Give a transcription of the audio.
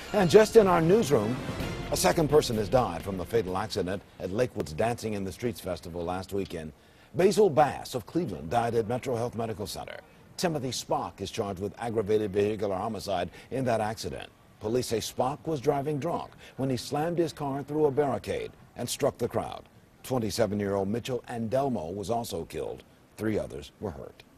And just in our newsroom, a second person has died from the fatal accident at Lakewood's Dancing in the Streets Festival last weekend. Basil Bass of Cleveland died at Metro Health Medical Center. Timothy Spock is charged with aggravated vehicular homicide in that accident. Police say Spock was driving drunk when he slammed his car through a barricade and struck the crowd. 27-year-old Mitchell Andelmo was also killed. 3 others were hurt.